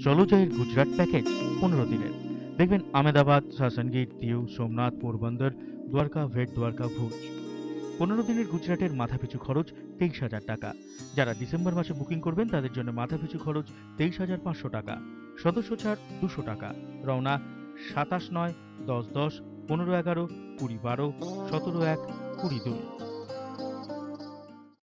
চলো যাইয়ের গুজরাট প্যাকেজ 15 দিনের। দেখবেন আহমেদাবাদ, সাসনগীর, দিউ, সোমনাথ, পোরবন্দর, দ্বারকা, ভেট দ্বারকা, ভুজ। 15 দিনের গুজরাটের মাথাপিছু খরচ 23,000 টাকা। যারা ডিসেম্বর মাসে বুকিং করবেন তাদের জন্য মাথাপিছু খরচ 23,500 টাকা। সদস্য ছাড় 200 টাকা। রওনা 27/9, 10/10, 15/11, 20/12, 17/1, 20/2।